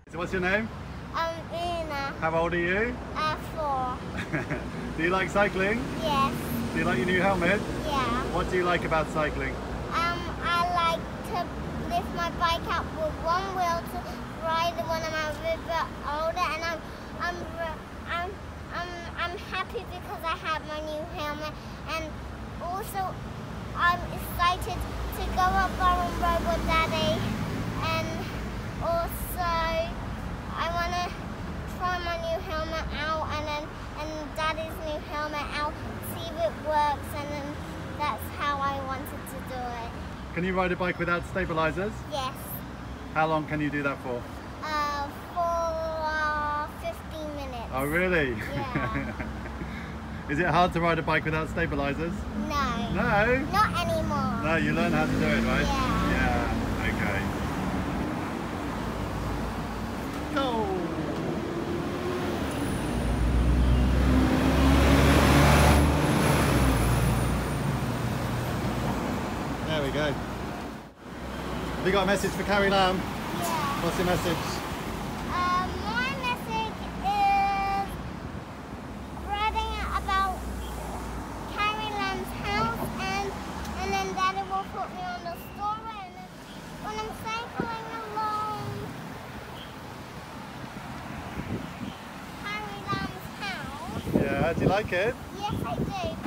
So what's your name? Oona. How old are you? 4. Do you like cycling? Yes. Do you like your new helmet? Yeah. What do you like about cycling? I like to lift my bike up with one wheel to ride when I'm a bit older, and I'm happy because I have my new helmet, and also I'm excited to go up Barron Road with Daddy, and also I want to try my new helmet out and Daddy's new helmet out, see if it works, and then that's how I wanted to do it. Can you ride a bike without stabilizers? Yes. How long can you do that for? For 15 minutes. Oh really? Yeah. Is it hard to ride a bike without stabilizers? No. No? Not anymore. No, you learn how to do it, right? Yeah. Yeah, okay. Go! There we go. Have you got a message for Carrie Lamb? Yeah. What's your message? My message is writing about Carrie Lamb's house, and then Daddy will put me on the story, and then when I'm cycling along Carrie Lamb's house. Yeah, do you like it? Yes, I do.